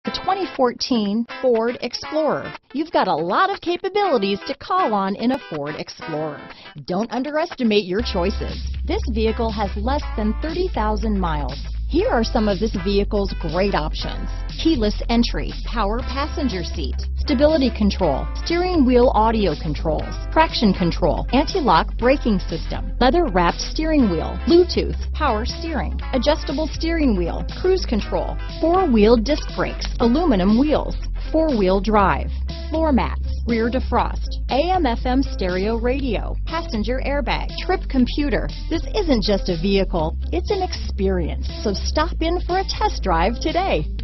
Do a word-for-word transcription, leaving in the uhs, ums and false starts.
The twenty fourteen Ford Explorer. You've got a lot of capabilities to call on in a Ford Explorer. Don't underestimate your choices. This vehicle has less than thirty thousand miles. Here are some of this vehicle's great options: keyless entry, power passenger seat, stability control, steering wheel audio controls, traction control, anti-lock braking system, leather-wrapped steering wheel, Bluetooth, power steering, adjustable steering wheel, cruise control, four-wheel disc brakes, aluminum wheels, four-wheel drive, floor mats, rear defrost, A M F M stereo radio, passenger airbag, trip computer. This isn't just a vehicle, it's an experience. So stop in for a test drive today.